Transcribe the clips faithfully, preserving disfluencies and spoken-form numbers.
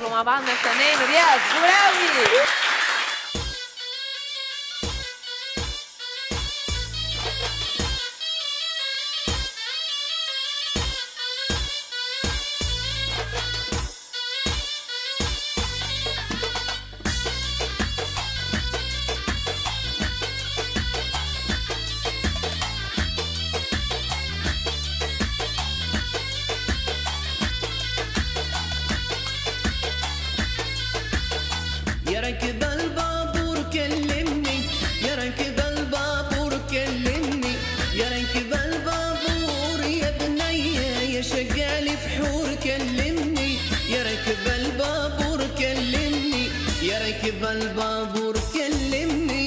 نستقبلوا مع بعضنا الفنان رياض بوراوي. يا راكب البابور كلمني، يا راكب البابور كلمني، يا راكب البابور يا بنية يا شقالي بحور كلمني، يا راكب البابور كلمني، يا راكب البابور كلمني.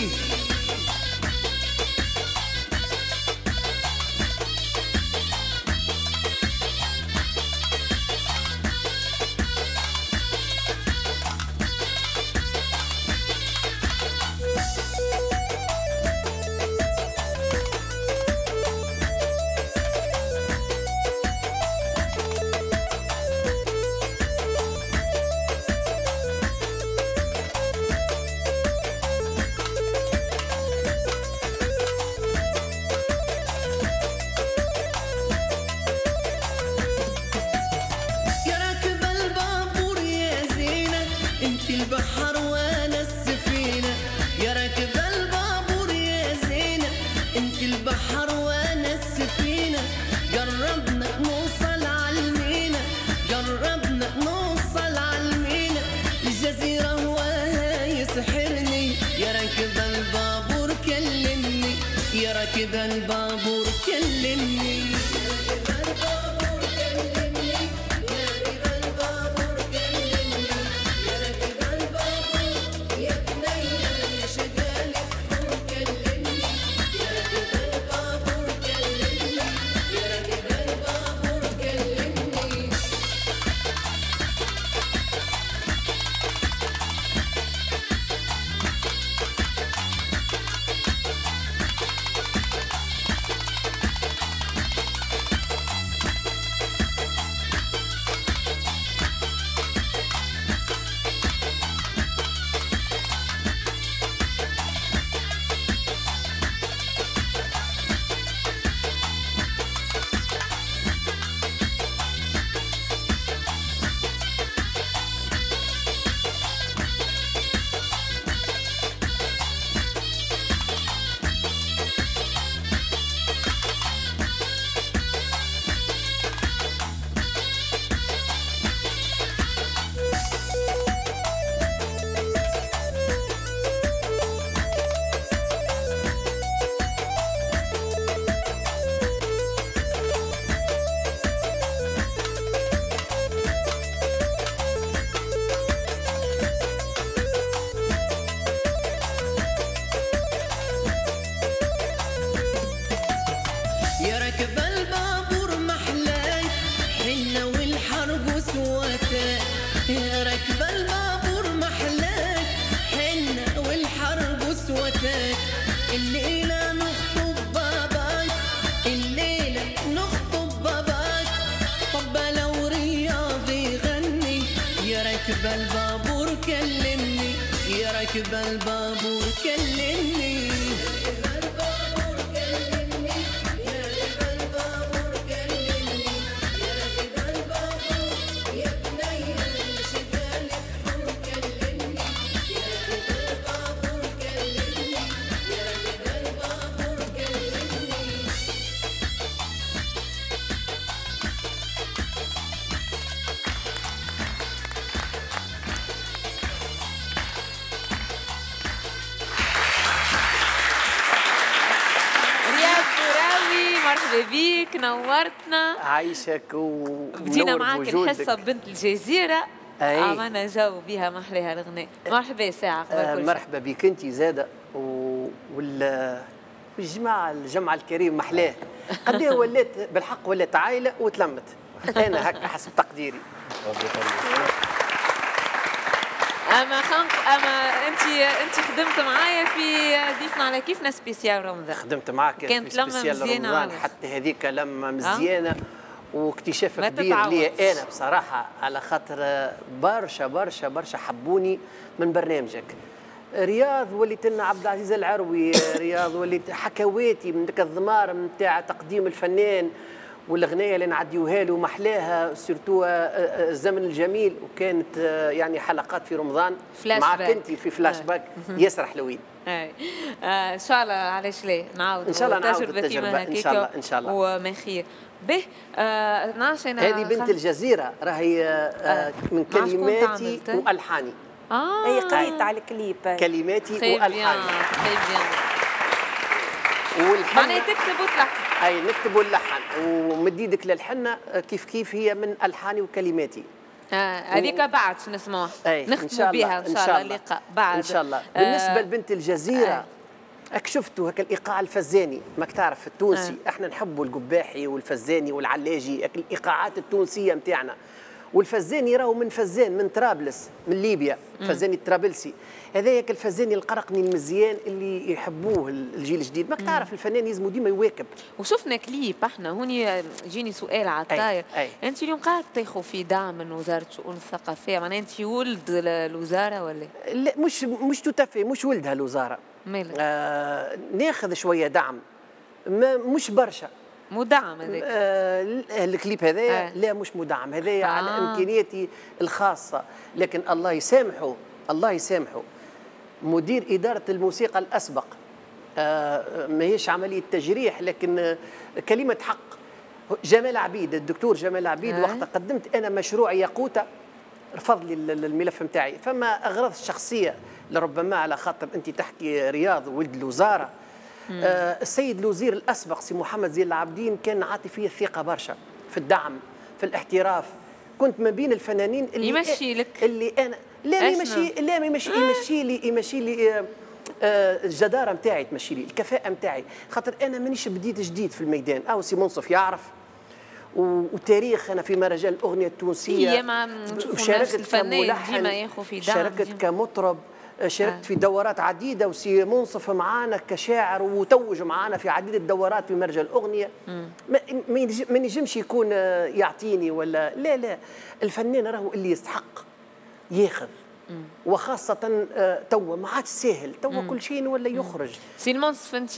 انت البحر وانا السفينة، يا راكب البابور يا زينة، انت البحر وانا السفينة، قربنا نوصل عالمينا، قربنا نوصل عالمينا، الجزيرة هواها يسحرني، يا راكب البابور كلمني، يا راكب البابور كلمني. يا راكب البابور محلاي حنة والحرب وسواتاي، يا راكب البابور محلاي حنة والحرب وسواتاي، الليلة نخطب باباي، الليلة نخطب باباي، طب لو رياضي يغني، يا راكب البابور كلمني، يا راكب البابور كلمني. مرحبا بيك، نورتنا. عايشك و بدينا معاك الحصه بنت الجزيره، أي. عملنا جو بها محلاها الغناء. مرحبا ساعه. آه مرحبا بك انت زاده و... وال والجماعه الجمعه الكريم محلاه قد ايه ولات بالحق ولات عائله وتلمت. انا هكا حسب تقديري. اما خنق اما انت انت خدمت معايا في ضيفنا على كيفنا سبيسيال رمضان. خدمت معاك كانت في سبيسيال رمضان، حتى هذيك لما مزيانه واكتشاف ما كبير لي تتعوضش. انا بصراحه، على خاطر برشا برشا برشا حبوني من برنامجك. رياض وليت لنا عبد العزيز العروي، رياض وليت حكواتي من ذاك الضمار نتاع تقديم الفنان والاغنيه اللي نعديوها له محلاها، سيرتو الزمن الجميل. وكانت يعني حلقات في رمضان فلاش معك باك. انت في فلاش باك ياسر حلوين. اي آه ان شاء الله، علاش لا نعاود ان شاء الله نعاود تجربة التجربه كيما ان شاء الله هكاكا ان شاء الله. وما خير به. آه نعرفش انا هذه بنت الجزيره راهي آه من مع شكون كلماتي تعاملت؟ والحاني. اه هي قايت على الكليب. كلماتي تري بيان والحاني. تري بيان. والحنة معناها تكتب وتلحن. اي نكتب ونلحن، ومديدك للحنه كيف كيف هي من الحاني وكلماتي. آه هذيك بعد شو نسمعوها أي نختموا بها ان شاء الله اللقاء بعد ان شاء الله. آه بالنسبه لبنت الجزيره آه. اك شفتوا هكا الايقاع الفزاني، ماك تعرف التونسي آه. احنا نحبوا القباحي والفزاني والعلاجي، هك الايقاعات التونسيه نتاعنا. والفزاني راهو من فزان من طرابلس من ليبيا، فزاني الطرابلسي هذاك الفزاني القرقني المزيان اللي يحبوه الجيل الجديد. ماك تعرف الفنان يلزمو ديما يواكب. وشفنا كليب احنا هوني. جيني سؤال على الطاير، انت اليوم قاعد تاخذ في دعم من وزاره الشؤون الثقافيه، معناها انت ولد الوزاره ولا؟ لا مش مش توتافي، مش ولدها الوزاره. مالك؟ آه ناخذ شويه دعم، ما مش برشا. مدعم هذاك؟ آه الكليب هذايا آه. لا مش مدعم، هذايا آه. على امكانياتي الخاصه. لكن الله يسامحه الله يسامحه مدير اداره الموسيقى الاسبق، آه ماهيش عمليه تجريح لكن آه كلمه حق. جمال عبيد، الدكتور جمال عبيد، آه. وقت قدمت انا مشروع ياقوته رفض لي الملف نتاعي. فما اغراض شخصيه لربما على خاطر انت تحكي رياض ولد الوزاره. آه السيد الوزير الاسبق سي محمد زين العابدين كان عاطي فيه الثقه برشا في الدعم في الاحتراف. كنت ما بين الفنانين اللي يمشي لك اللي انا لا ما يمشي لا ما يمشي يمشي لي يمشي لي آه آه الجداره نتاعي تمشي لي، الكفاءه نتاعي، خاطر انا مانيش بديت جديد في الميدان. او سي منصف يعرف وتاريخ انا في مهرجان الاغنيه التونسيه. هي مع وشاركت الفنان ديما ياخذ في دعم. شاركت كمطرب، شاركت آه. في دورات عديده، وسي منصف معانا كشاعر وتوج معانا في عديد الدورات في مهرجان الاغنيه. ما ينجمش يكون يعطيني ولا لا لا. الفنان راهو اللي يستحق ياخذ، وخاصه توا ما عادش ساهل، توا كل شيء ولا يخرج. سي المنصف انت